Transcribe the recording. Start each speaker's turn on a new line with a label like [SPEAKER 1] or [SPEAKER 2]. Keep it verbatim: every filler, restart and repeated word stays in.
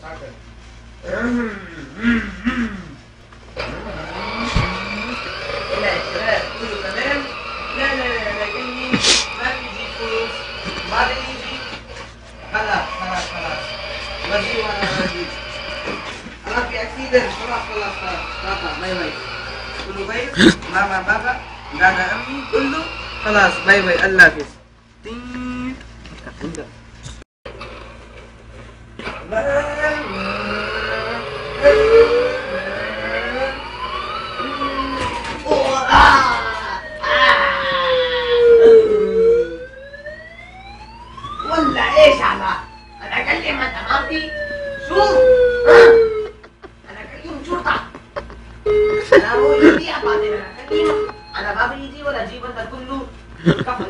[SPEAKER 1] لا يا شباب كله تمام؟ لا لا لا لكني ما بيجي فلوس ما بيجي. خلاص خلاص خلاص وجي وانا وجي. انا في اكسيدنت. خلاص خلاص خلاص تاتا باي باي. كله كويس؟ ماما بابا دادا امي كله خلاص باي باي. الله حافظ. تين انت
[SPEAKER 2] ولا ايش على انا اكلم انت مامتي. شوف انا اكلم شرطه. انا هو يجي بعدين انا اكلمه. انا ما بيجي ولا اجيب انت كله كفن